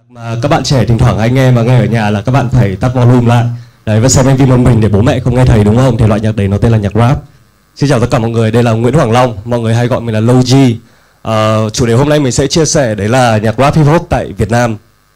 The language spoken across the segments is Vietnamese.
Mà các bạn trẻ thỉnh thoảng hay nghe mà nghe ở nhà là các bạn phải tắt volume lại. Đấy, và xem MV một mình để bố mẹ không nghe thấy, đúng không? Thì loại nhạc đấy nó tên là nhạc rap. Xin chào tất cả mọi người, đây là Nguyễn Hoàng Long, mọi người hay gọi mình là Low G. Chủ đề hôm nay mình sẽ chia sẻ đấy là nhạc rap hip hop tại Việt Nam.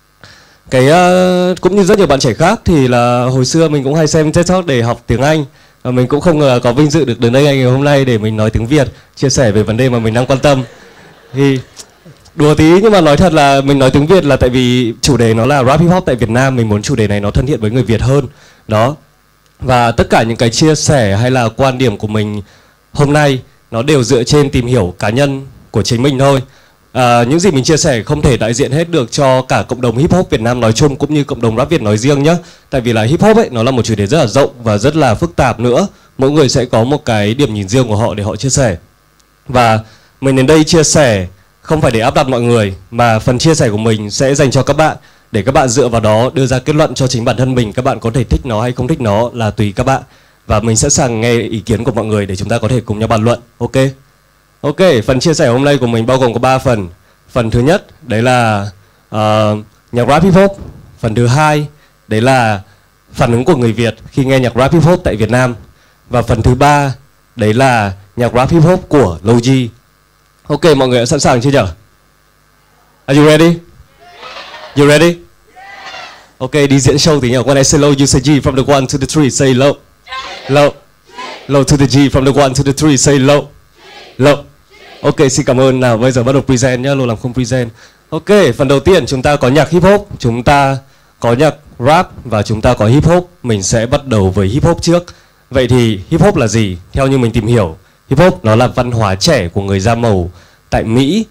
Cũng như rất nhiều bạn trẻ khác thì là hồi xưa mình cũng hay xem TED Talk để học tiếng Anh. Mình cũng không ngờ có vinh dự được đến đây ngày hôm nay để mình nói tiếng Việt, chia sẻ về vấn đề mà mình đang quan tâm. Thì đùa tí nhưng mà nói thật là mình nói tiếng Việt là tại vì chủ đề nó là rap hip hop tại Việt Nam, mình muốn chủ đề này nó thân thiện với người Việt hơn. Đó. Và tất cả những cái chia sẻ hay là quan điểm của mình hôm nay nó đều dựa trên tìm hiểu cá nhân của chính mình thôi. Những gì mình chia sẻ không thể đại diện hết được cho cả cộng đồng hip hop Việt Nam nói chung cũng như cộng đồng rap Việt nói riêng nhé. Tại vì là hip hop ấy nó là một chủ đề rất là rộng và rất là phức tạp nữa. Mỗi người sẽ có một cái điểm nhìn riêng của họ để họ chia sẻ. Và mình đến đây chia sẻ không phải để áp đặt mọi người, mà phần chia sẻ của mình sẽ dành cho các bạn để các bạn dựa vào đó đưa ra kết luận cho chính bản thân mình. Các bạn có thể thích nó hay không thích nó là tùy các bạn. Và mình sẵn sàng nghe ý kiến của mọi người để chúng ta có thể cùng nhau bàn luận. Ok, phần chia sẻ hôm nay của mình bao gồm có 3 phần. Phần thứ nhất đấy là nhạc rap hip hop. Phần thứ hai đấy là phản ứng của người Việt khi nghe nhạc rap hip hop tại Việt Nam. Và phần thứ ba đấy là nhạc rap hip hop của Low G. Ok, mọi người đã sẵn sàng chưa nhỉ? Are you ready? You ready? Ok, đi diễn show tí nhỉ? When I say low, you say G. From the 1 to the 3, say low. Low. Low to the G. From the 1 to the 3, say low. Low. Ok, xin cảm ơn. Nào, bây giờ bắt đầu present nhá, lâu làm không present. Ok, phần đầu tiên chúng ta có nhạc hip hop, chúng ta có nhạc rap và chúng ta có hip hop. Mình sẽ bắt đầu với hip hop trước. Vậy thì hip hop là gì? Theo như mình tìm hiểu, hip hop nó là văn hóa trẻ của người da màu tại Mỹ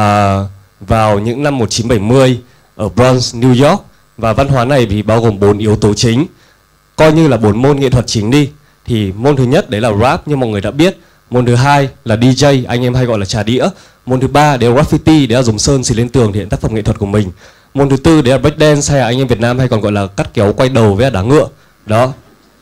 vào những năm 1970 ở Bronx, New York. Và văn hóa này thì bao gồm 4 yếu tố chính, coi như là 4 môn nghệ thuật chính đi. Thì môn thứ nhất đấy là rap như mọi người đã biết. Môn thứ hai là DJ, anh em hay gọi là trà đĩa. Môn thứ ba đấy là graffiti, đấy là dùng sơn xịt lên tường thể hiện tác phẩm nghệ thuật của mình. Môn thứ tư đấy là breakdance, hay là anh em Việt Nam hay còn gọi là cắt kéo quay đầu với đá ngựa. Đó.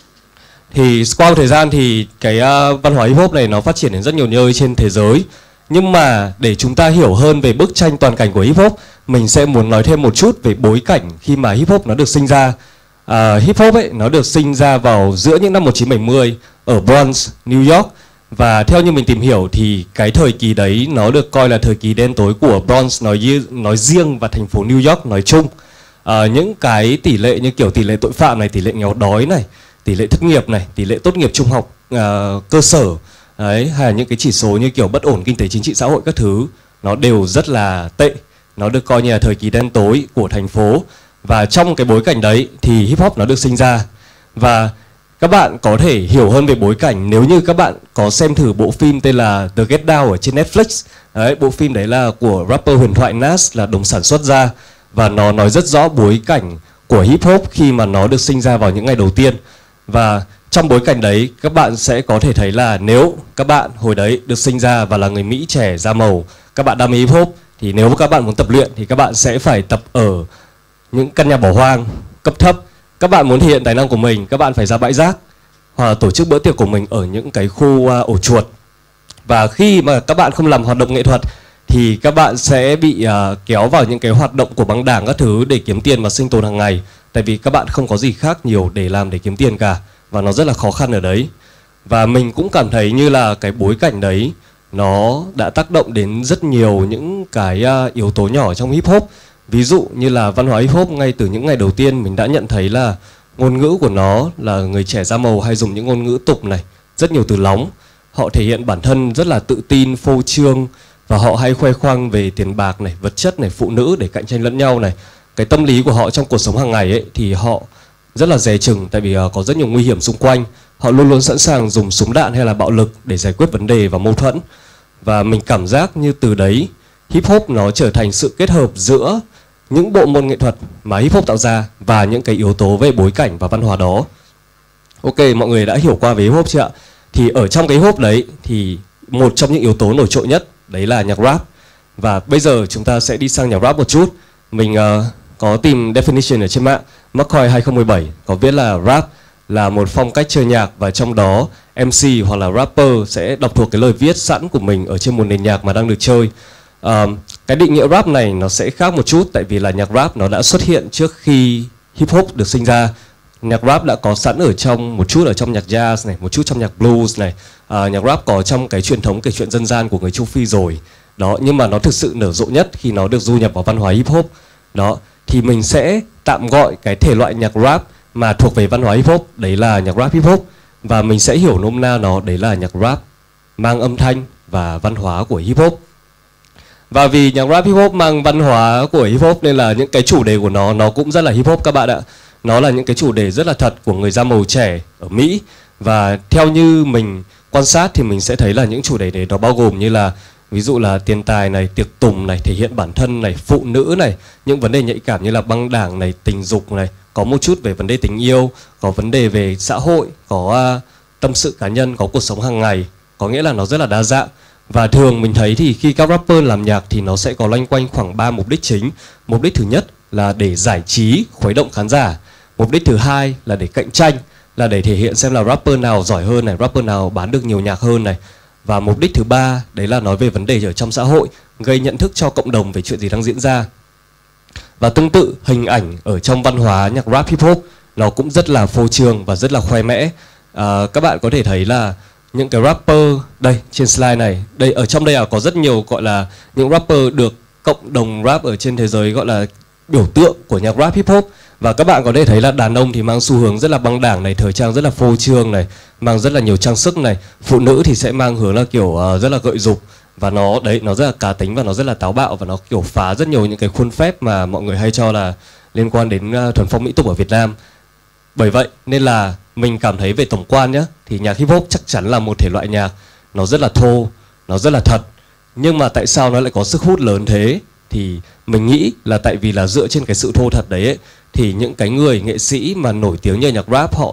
Thì qua thời gian thì cái văn hóa hip hop này nó phát triển đến rất nhiều nơi trên thế giới. Nhưng mà để chúng ta hiểu hơn về bức tranh toàn cảnh của hip hop, mình sẽ muốn nói thêm một chút về bối cảnh khi mà hip hop nó được sinh ra. Hip hop ấy nó được sinh ra vào giữa những năm 1970 ở Bronx, New York. Và theo như mình tìm hiểu thì cái thời kỳ đấy nó được coi là thời kỳ đen tối của Bronx nói riêng và thành phố New York nói chung. Những cái tỷ lệ như kiểu tỷ lệ tội phạm này, tỷ lệ nghèo đói này, tỷ lệ thất nghiệp này, tỷ lệ tốt nghiệp trung học cơ sở đấy, hay là những cái chỉ số như kiểu bất ổn kinh tế chính trị xã hội các thứ, nó đều rất là tệ. Nó được coi như là thời kỳ đen tối của thành phố. Và trong cái bối cảnh đấy thì hip hop nó được sinh ra. Và các bạn có thể hiểu hơn về bối cảnh nếu như các bạn có xem thử bộ phim tên là The Get Down ở trên Netflix. Đấy, bộ phim đấy là của rapper huyền thoại Nas là đồng sản xuất ra. Và nó nói rất rõ bối cảnh của hip hop khi mà nó được sinh ra vào những ngày đầu tiên. Và trong bối cảnh đấy các bạn sẽ có thể thấy là nếu các bạn hồi đấy được sinh ra và là người Mỹ trẻ da màu, các bạn đam mê hip hop, thì nếu các bạn muốn tập luyện thì các bạn sẽ phải tập ở những căn nhà bỏ hoang cấp thấp. Các bạn muốn thể hiện tài năng của mình, các bạn phải ra bãi rác hoặc là tổ chức bữa tiệc của mình ở những cái khu ổ chuột. Và khi mà các bạn không làm hoạt động nghệ thuật thì các bạn sẽ bị kéo vào những cái hoạt động của băng đảng các thứ để kiếm tiền và sinh tồn hàng ngày. Tại vì các bạn không có gì khác nhiều để làm để kiếm tiền cả. Và nó rất là khó khăn ở đấy. Và mình cũng cảm thấy như là cái bối cảnh đấy nó đã tác động đến rất nhiều những cái yếu tố nhỏ trong hip hop. Ví dụ như là văn hóa hip hop ngay từ những ngày đầu tiên mình đã nhận thấy là ngôn ngữ của nó là người trẻ da màu hay dùng những ngôn ngữ tục này, rất nhiều từ lóng. Họ thể hiện bản thân rất là tự tin, phô trương. Và họ hay khoe khoang về tiền bạc này, vật chất này, phụ nữ để cạnh tranh lẫn nhau này. Cái tâm lý của họ trong cuộc sống hàng ngày ấy thì họ rất là dè chừng, tại vì có rất nhiều nguy hiểm xung quanh. Họ luôn luôn sẵn sàng dùng súng đạn hay là bạo lực để giải quyết vấn đề và mâu thuẫn. Và mình cảm giác như từ đấy hip hop nó trở thành sự kết hợp giữa những bộ môn nghệ thuật mà hip hop tạo ra và những cái yếu tố về bối cảnh và văn hóa đó. Ok, mọi người đã hiểu qua về hip hop chưa ạ? Thì ở trong cái hip hop đấy thì một trong những yếu tố nổi trội nhất đấy là nhạc rap. Và bây giờ chúng ta sẽ đi sang nhạc rap một chút. Mình có tìm definition ở trên mạng, McCoy 2017 có viết là rap là một phong cách chơi nhạc, và trong đó MC hoặc là rapper sẽ đọc thuộc cái lời viết sẵn của mình ở trên một nền nhạc mà đang được chơi. cái định nghĩa rap này nó sẽ khác một chút, tại vì là nhạc rap nó đã xuất hiện trước khi hip hop được sinh ra. Nhạc rap đã có sẵn ở trong một chút ở trong nhạc jazz này, một chút trong nhạc blues này. Nhạc rap có trong cái truyền thống kể chuyện dân gian của người châu Phi rồi. Đó, nhưng mà nó thực sự nở rộ nhất khi nó được du nhập vào văn hóa hip hop. Đó, thì mình sẽ tạm gọi cái thể loại nhạc rap mà thuộc về văn hóa hip hop đấy là nhạc rap hip hop, và mình sẽ hiểu nôm na nó đấy là nhạc rap mang âm thanh và văn hóa của hip hop. Và vì nhạc rap hip hop mang văn hóa của hip hop nên là những cái chủ đề của nó cũng rất là hip hop các bạn ạ. Nó là những cái chủ đề rất là thật của người da màu trẻ ở Mỹ. Và theo như mình quan sát thì mình sẽ thấy là những chủ đề đấy nó bao gồm như là ví dụ là tiền tài này, tiệc tùng này, thể hiện bản thân này, phụ nữ này, những vấn đề nhạy cảm như là băng đảng này, tình dục này, có một chút về vấn đề tình yêu, có vấn đề về xã hội, có tâm sự cá nhân, có cuộc sống hàng ngày. Có nghĩa là nó rất là đa dạng. Và thường mình thấy thì khi các rapper làm nhạc thì nó sẽ có loanh quanh khoảng 3 mục đích chính. Mục đích thứ nhất là để giải trí, khuấy động khán giả. Mục đích thứ hai là để cạnh tranh, là để thể hiện xem là rapper nào giỏi hơn này, rapper nào bán được nhiều nhạc hơn này. Và mục đích thứ ba đấy là nói về vấn đề ở trong xã hội, gây nhận thức cho cộng đồng về chuyện gì đang diễn ra. Và tương tự hình ảnh ở trong văn hóa nhạc rap hip hop nó cũng rất là phô trương và rất là khoe mẽ. Các bạn có thể thấy là những cái rapper đây trên slide này, đây ở trong đây là có rất nhiều gọi là những rapper được cộng đồng rap ở trên thế giới gọi là biểu tượng của nhạc rap hip hop. Và các bạn có thể thấy là đàn ông thì mang xu hướng rất là băng đảng này, thời trang rất là phô trương này, mang rất là nhiều trang sức này. Phụ nữ thì sẽ mang hướng là kiểu rất là gợi dục, và nó đấy, nó rất là cá tính và nó rất là táo bạo, và nó kiểu phá rất nhiều những cái khuôn phép mà mọi người hay cho là liên quan đến thuần phong mỹ tục ở Việt Nam. Bởi vậy nên là mình cảm thấy về tổng quan nhé, thì nhạc hip hop chắc chắn là một thể loại nhạc nó rất là thô, nó rất là thật. Nhưng mà tại sao nó lại có sức hút lớn thế? Thì mình nghĩ là tại vì là dựa trên cái sự thô thật đấy ấy, thì những cái người nghệ sĩ mà nổi tiếng nhờ nhạc rap họ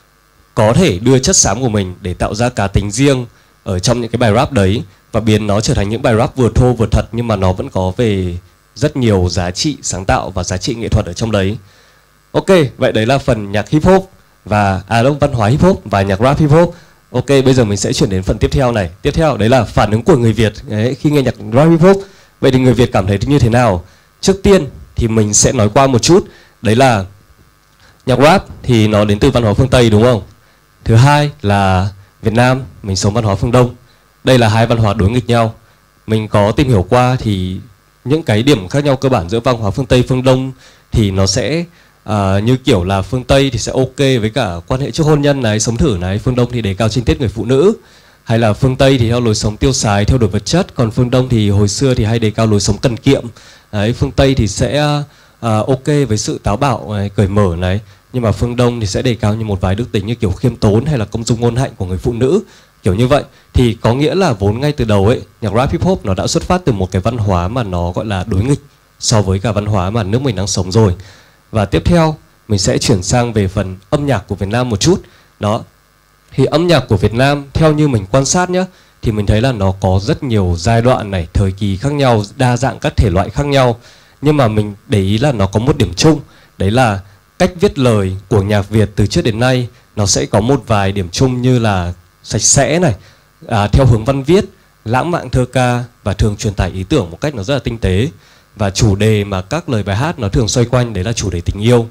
có thể đưa chất xám của mình để tạo ra cá tính riêng ở trong những cái bài rap đấy, và biến nó trở thành những bài rap vừa thô vừa thật, nhưng mà nó vẫn có về rất nhiều giá trị sáng tạo và giá trị nghệ thuật ở trong đấy. Ok, vậy đấy là phần nhạc hip hop và văn hóa hip hop và nhạc rap hip hop. Ok, bây giờ mình sẽ chuyển đến phần tiếp theo này. Tiếp theo đấy là phản ứng của người Việt đấy, khi nghe nhạc rap hip hop. Vậy thì người Việt cảm thấy như thế nào? Trước tiên thì mình sẽ nói qua một chút. Đấy là nhạc rap thì nó đến từ văn hóa phương Tây đúng không? Thứ hai là Việt Nam mình sống văn hóa phương Đông. Đây là hai văn hóa đối nghịch nhau. Mình có tìm hiểu qua thì những cái điểm khác nhau cơ bản giữa văn hóa phương Tây phương Đông thì nó sẽ như kiểu là phương Tây thì sẽ ok với cả quan hệ trước hôn nhân này, sống thử này. Phương Đông thì đề cao trinh tiết người phụ nữ. Hay là phương Tây thì theo lối sống tiêu xài, theo đuổi vật chất. Còn phương Đông thì hồi xưa thì hay đề cao lối sống cần kiệm. Đấy, phương Tây thì sẽ ok với sự táo bạo này, cởi mở này. Nhưng mà phương Đông thì sẽ đề cao như một vài đức tính như kiểu khiêm tốn hay là công dung ngôn hạnh của người phụ nữ. Kiểu như vậy thì có nghĩa là vốn ngay từ đầu ấy, nhạc rap hip hop nó đã xuất phát từ một cái văn hóa mà nó gọi là đối nghịch so với cả văn hóa mà nước mình đang sống rồi. Và tiếp theo mình sẽ chuyển sang về phần âm nhạc của Việt Nam một chút. Đó, thì âm nhạc của Việt Nam theo như mình quan sát nhé, thì mình thấy là nó có rất nhiều giai đoạn này, thời kỳ khác nhau, đa dạng các thể loại khác nhau. Nhưng mà mình để ý là nó có một điểm chung, đấy là cách viết lời của nhạc Việt từ trước đến nay nó sẽ có một vài điểm chung như là sạch sẽ này, theo hướng văn viết, lãng mạn thơ ca, và thường truyền tải ý tưởng một cách nó rất là tinh tế. Và chủ đề mà các lời bài hát nó thường xoay quanh đấy là chủ đề tình yêu.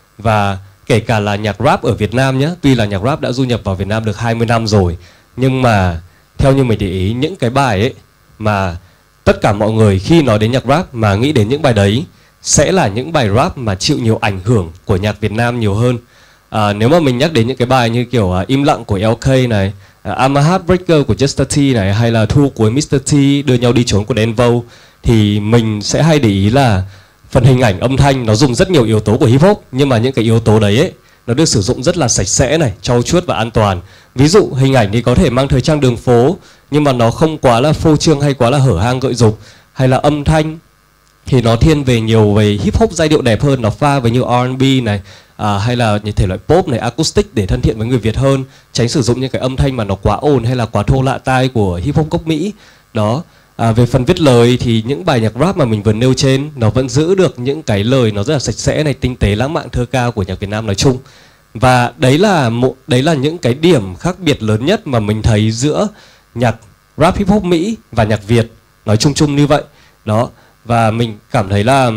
Và kể cả là nhạc rap ở Việt Nam nhé, tuy là nhạc rap đã du nhập vào Việt Nam được 20 năm rồi, nhưng mà theo như mình để ý, những cái bài ấy mà tất cả mọi người khi nói đến nhạc rap mà nghĩ đến những bài đấy sẽ là những bài rap mà chịu nhiều ảnh hưởng của nhạc Việt Nam nhiều hơn. Nếu mà mình nhắc đến những cái bài như kiểu Im lặng của LK này, I'm a Heartbreaker của Just T này, hay là Thu của Mr. T, Đưa nhau đi trốn của Denvo, thì mình sẽ hay để ý là phần hình ảnh âm thanh nó dùng rất nhiều yếu tố của hip hop, nhưng mà những cái yếu tố đấy ấy, nó được sử dụng rất là sạch sẽ này, trau chuốt và an toàn. Ví dụ hình ảnh thì có thể mang thời trang đường phố, nhưng mà nó không quá là phô trương hay quá là hở hang gợi dục. Hay là âm thanh thì nó thiên về nhiều về hip hop giai điệu đẹp hơn, nó pha với như R&B này, hay là những thể loại pop này, acoustic để thân thiện với người Việt hơn, tránh sử dụng những cái âm thanh mà nó quá ồn hay là quá thô lạ tai của hip hop gốc Mỹ. Đó. Về phần viết lời thì những bài nhạc rap mà mình vừa nêu trên nó vẫn giữ được những cái lời nó rất là sạch sẽ này, tinh tế, lãng mạn thơ ca của nhạc Việt Nam nói chung. Và đấy là những cái điểm khác biệt lớn nhất mà mình thấy giữa nhạc rap hip hop Mỹ và nhạc Việt nói chung chung như vậy. Đó. Và mình cảm thấy là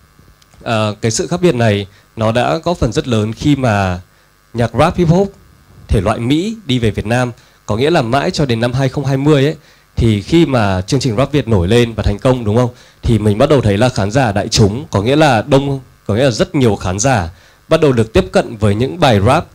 cái sự khác biệt này nó đã góp phần rất lớn khi mà nhạc rap hip hop thể loại Mỹ đi về Việt Nam. Có nghĩa là mãi cho đến năm 2020 ấy, thì khi mà chương trình Rap Việt nổi lên và thành công, đúng không? Thì mình bắt đầu thấy là khán giả đại chúng, có nghĩa là rất nhiều khán giả bắt đầu được tiếp cận với những bài rap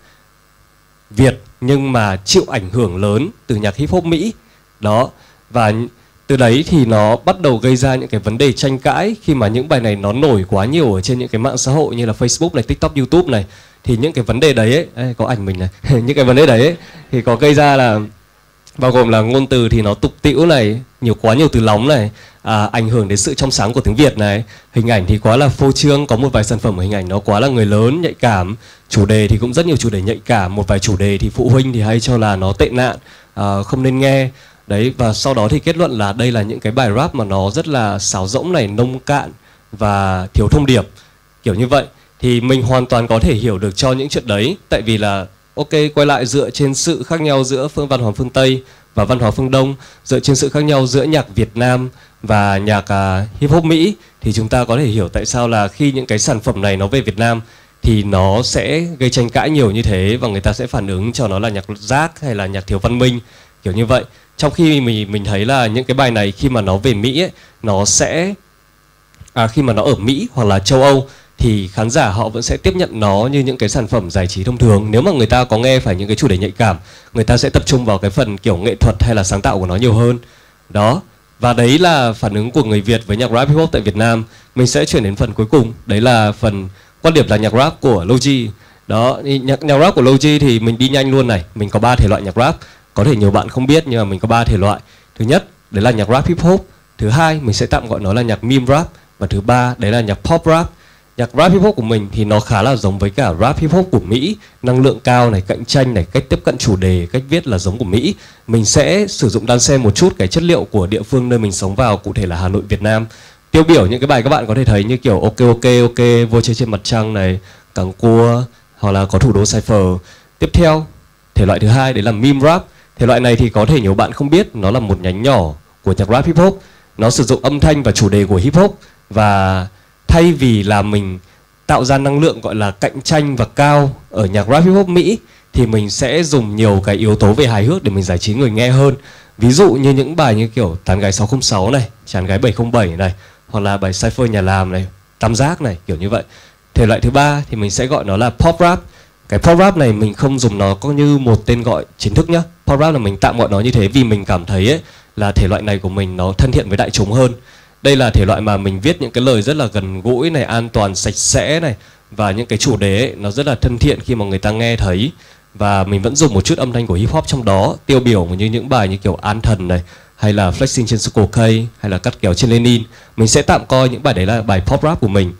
Việt nhưng mà chịu ảnh hưởng lớn từ nhạc hip hop Mỹ. Đó. Và từ đấy thì nó bắt đầu gây ra những cái vấn đề tranh cãi khi mà những bài này nó nổi quá nhiều ở trên những cái mạng xã hội như là Facebook này, TikTok, YouTube này. Thì những cái vấn đề đấy ấy, có ảnh mình này, những cái vấn đề đấy ấy, thì có gây ra là bao gồm là ngôn từ thì nó tục tĩu này, quá nhiều từ lóng này, ảnh hưởng đến sự trong sáng của tiếng Việt này, hình ảnh thì quá là phô trương, có một vài sản phẩm hình ảnh nó quá là người lớn, nhạy cảm, chủ đề thì cũng rất nhiều chủ đề nhạy cảm, một vài chủ đề thì phụ huynh thì hay cho là nó tệ nạn, không nên nghe. Đấy, và sau đó thì kết luận là đây là những cái bài rap mà nó rất là sáo rỗng này, nông cạn và thiếu thông điệp, kiểu như vậy. Thì mình hoàn toàn có thể hiểu được cho những chuyện đấy, tại vì là ok, quay lại dựa trên sự khác nhau giữa văn hóa phương Tây và văn hóa phương Đông, dựa trên sự khác nhau giữa nhạc Việt Nam và nhạc hip hop Mỹ, thì chúng ta có thể hiểu tại sao là khi những cái sản phẩm này nó về Việt Nam thì nó sẽ gây tranh cãi nhiều như thế, và người ta sẽ phản ứng cho nó là nhạc rác hay là nhạc thiếu văn minh, kiểu như vậy. Trong khi mình thấy là những cái bài này khi mà nó về Mỹ ấy, nó sẽ khi mà nó ở Mỹ hoặc là châu Âu thì khán giả họ vẫn sẽ tiếp nhận nó như những cái sản phẩm giải trí thông thường. Nếu mà người ta có nghe phải những cái chủ đề nhạy cảm, người ta sẽ tập trung vào cái phần kiểu nghệ thuật hay là sáng tạo của nó nhiều hơn. Đó. Và đấy là phản ứng của người Việt với nhạc rap hip hop tại Việt Nam. Mình sẽ chuyển đến phần cuối cùng, đấy là phần quan điểm là nhạc rap của Logi. Đó, nhạc rap của Logi thì mình đi nhanh luôn này. Mình có 3 thể loại nhạc rap. Có thể nhiều bạn không biết nhưng mà mình có 3 thể loại. Thứ nhất, đấy là nhạc rap hip hop. Thứ hai, mình sẽ tạm gọi nó là nhạc meme rap. Và thứ ba, đấy là nhạc pop rap. Nhạc rap hip hop của mình thì nó khá là giống với cả rap hip hop của Mỹ, năng lượng cao này, cạnh tranh này, cách tiếp cận chủ đề, cách viết là giống của Mỹ. Mình sẽ sử dụng đan xen một chút cái chất liệu của địa phương nơi mình sống vào, cụ thể là Hà Nội, Việt Nam. Tiêu biểu những cái bài các bạn có thể thấy như kiểu ok ok ok, vô chơi trên mặt trăng này, cẳng cua, hoặc là có thủ đô Cypher. Tiếp theo, thể loại thứ hai đấy là meme rap. Thể loại này thì có thể nhiều bạn không biết, nó là một nhánh nhỏ của nhạc rap hip hop. Nó sử dụng âm thanh và chủ đề của hip hop, và thay vì là mình tạo ra năng lượng gọi là cạnh tranh và cao ở nhạc rap hip hop Mỹ, thì mình sẽ dùng nhiều cái yếu tố về hài hước để mình giải trí người nghe hơn. Ví dụ như những bài như kiểu Tán gái 606 này, Chán gái 707 này, hoặc là bài Cypher nhà làm này, Tam giác này, kiểu như vậy. Thể loại thứ ba thì mình sẽ gọi nó là pop rap. Cái pop rap này mình không dùng nó có như một tên gọi chính thức nhá. Pop rap là mình tạm gọi nó như thế vì mình cảm thấy ấy, là thể loại này của mình nó thân thiện với đại chúng hơn. Đây là thể loại mà mình viết những cái lời rất là gần gũi này, an toàn, sạch sẽ này, và những cái chủ đề ấy, nó rất là thân thiện khi mà người ta nghe thấy. Và mình vẫn dùng một chút âm thanh của hip hop trong đó, tiêu biểu như những bài như kiểu An Thần này, hay là Flexing trên Circle K, hay là Cắt kéo trên Lenin. Mình sẽ tạm coi những bài đấy là bài pop rap của mình.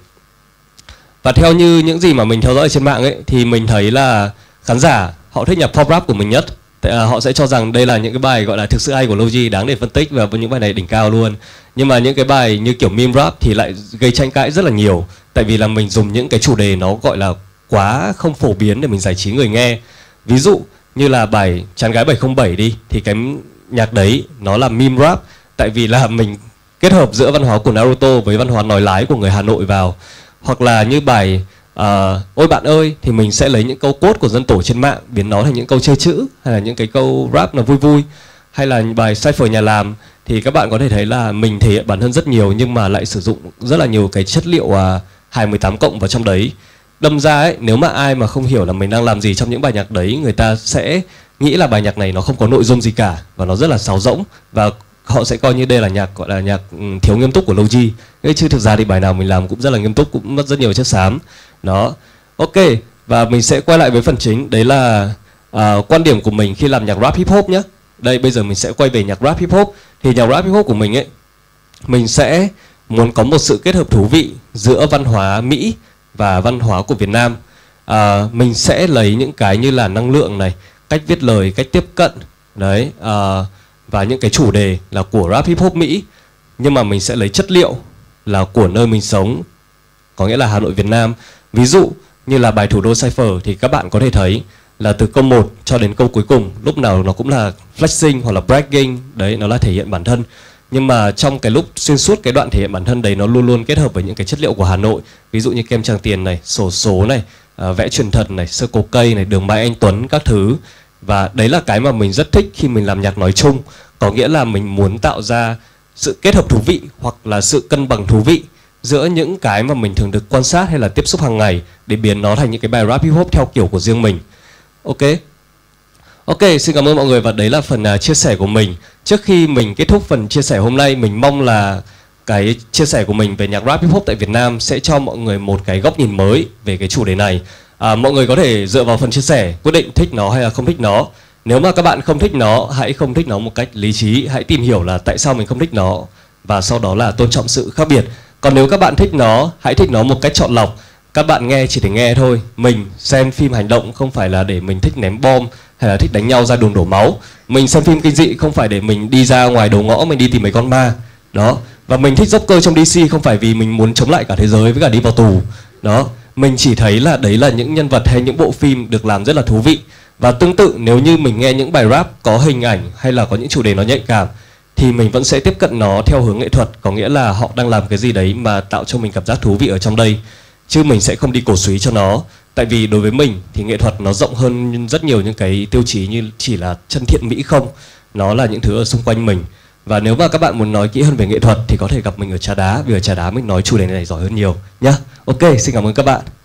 Và theo như những gì mà mình theo dõi trên mạng ấy, thì mình thấy là khán giả họ thích nhạc pop rap của mình nhất. Họ sẽ cho rằng đây là những cái bài gọi là thực sự hay của Logi, đáng để phân tích, và với những bài này đỉnh cao luôn. Nhưng mà những cái bài như kiểu meme rap thì lại gây tranh cãi rất là nhiều, tại vì là mình dùng những cái chủ đề nó gọi là quá không phổ biến để mình giải trí người nghe. Ví dụ như là bài Chán gái 707 đi, thì cái nhạc đấy nó là meme rap, tại vì là mình kết hợp giữa văn hóa của Naruto với văn hóa nói lái của người Hà Nội vào. Hoặc là như bài Ôi bạn ơi, thì mình sẽ lấy những câu cốt của dân tổ trên mạng, biến nó thành những câu chơi chữ, hay là những cái câu rap nó vui vui. Hay là bài Cypher nhà làm, thì các bạn có thể thấy là mình thể hiện bản thân rất nhiều, nhưng mà lại sử dụng rất là nhiều cái chất liệu hài 18 cộng vào trong đấy. Đâm ra ấy, nếu mà ai mà không hiểu là mình đang làm gì trong những bài nhạc đấy, người ta sẽ nghĩ là bài nhạc này nó không có nội dung gì cả, và nó rất là sáo rỗng, và họ sẽ coi như đây là nhạc gọi là nhạc thiếu nghiêm túc của Logi. Chứ thực ra thì bài nào mình làm cũng rất là nghiêm túc, cũng mất rất nhiều chất xám. Đó. Ok, và mình sẽ quay lại với phần chính, đấy là quan điểm của mình khi làm nhạc rap hip hop nhé. Đây, bây giờ mình sẽ quay về nhạc rap hip hop. Thì nhạc rap hip hop của mình ấy, mình sẽ muốn có một sự kết hợp thú vị giữa văn hóa Mỹ và văn hóa của Việt Nam. Mình sẽ lấy những cái như là năng lượng này, cách viết lời, cách tiếp cận đấy, và những cái chủ đề là của rap hip hop Mỹ, nhưng mà mình sẽ lấy chất liệu là của nơi mình sống, có nghĩa là Hà Nội, Việt Nam. Ví dụ như là bài Thủ đô Cypher thì các bạn có thể thấy là từ câu 1 cho đến câu cuối cùng lúc nào nó cũng là flexing hoặc là bragging, đấy, nó là thể hiện bản thân. Nhưng mà trong cái lúc xuyên suốt cái đoạn thể hiện bản thân đấy, nó luôn luôn kết hợp với những cái chất liệu của Hà Nội. Ví dụ như kem Tràng Tiền này, xổ số này, vẽ truyền thật này, sơ cổ cây này, đường Mai Anh Tuấn các thứ. Và đấy là cái mà mình rất thích khi mình làm nhạc nói chung. Có nghĩa là mình muốn tạo ra sự kết hợp thú vị hoặc là sự cân bằng thú vị giữa những cái mà mình thường được quan sát hay là tiếp xúc hàng ngày, để biến nó thành những cái bài rap hip hop theo kiểu của riêng mình. Ok, xin cảm ơn mọi người, và đấy là phần chia sẻ của mình. Trước khi mình kết thúc phần chia sẻ hôm nay, mình mong là cái chia sẻ của mình về nhạc rap hip hop tại Việt Nam sẽ cho mọi người một cái góc nhìn mới về cái chủ đề này. Mọi người có thể dựa vào phần chia sẻ quyết định thích nó hay là không thích nó. Nếu mà các bạn không thích nó, hãy không thích nó một cách lý trí, hãy tìm hiểu là tại sao mình không thích nó, và sau đó là tôn trọng sự khác biệt. Còn nếu các bạn thích nó, hãy thích nó một cách chọn lọc. Các bạn nghe chỉ để nghe thôi. Mình xem phim hành động không phải là để mình thích ném bom hay là thích đánh nhau ra đường đổ máu. Mình xem phim kinh dị không phải để mình đi ra ngoài đầu ngõ mình đi tìm mấy con ma. Đó. Và mình thích Joker trong DC không phải vì mình muốn chống lại cả thế giới với cả đi vào tù. Đó. Mình chỉ thấy là đấy là những nhân vật hay những bộ phim được làm rất là thú vị. Và tương tự, nếu như mình nghe những bài rap có hình ảnh hay là có những chủ đề nó nhạy cảm, thì mình vẫn sẽ tiếp cận nó theo hướng nghệ thuật. Có nghĩa là họ đang làm cái gì đấy mà tạo cho mình cảm giác thú vị ở trong đây, chứ mình sẽ không đi cổ súy cho nó. Tại vì đối với mình thì nghệ thuật nó rộng hơn rất nhiều những cái tiêu chí như chỉ là chân thiện mỹ không. Nó là những thứ ở xung quanh mình. Và nếu mà các bạn muốn nói kỹ hơn về nghệ thuật thì có thể gặp mình ở Trà Đá, vì ở Trà Đá mình nói chủ đề này giỏi hơn nhiều nhá. Ok, xin cảm ơn các bạn.